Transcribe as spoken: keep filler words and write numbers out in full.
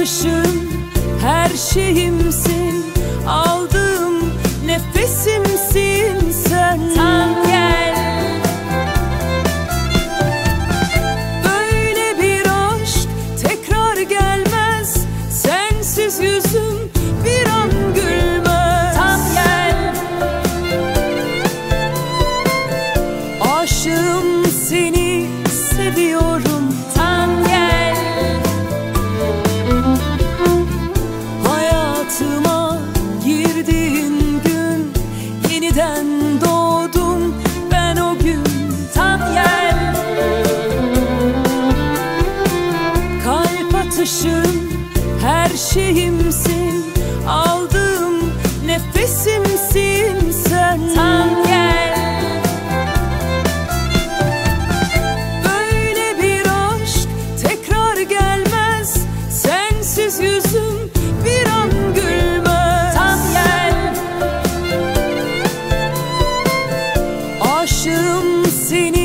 atışım, her şeyimsin, aldığım nefesimsin sen. Tam gel. Böyle bir aşk tekrar gelmez, sensiz yüzüm bir an gülmez. Tam gel. Aşığım, seni seviyorum. Tam gel. Hayatıma girdiğin gün yeniden doğdum ben o gün. Tam gel. Kalp atışım, her şeyimsin, aldığım nefesimsin sen. Tam gel. Böyle bir aşk tekrar gelmez, sensiz yüzüm bir an gülmez. Tam gel. Aşığım, seni